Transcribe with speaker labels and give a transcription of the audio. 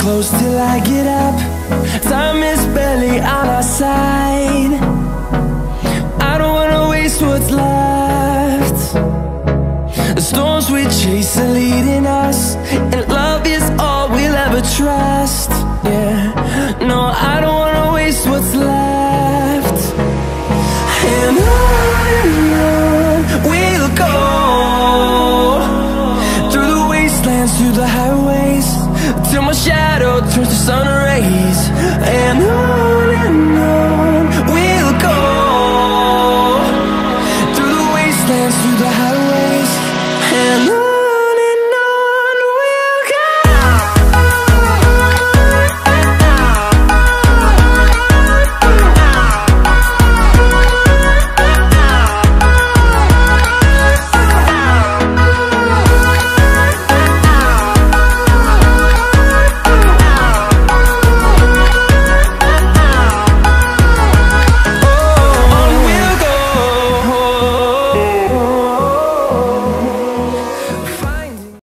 Speaker 1: close till I get up. Time is barely on our side. I don't wanna waste what's left. The storms we chase are leading us, and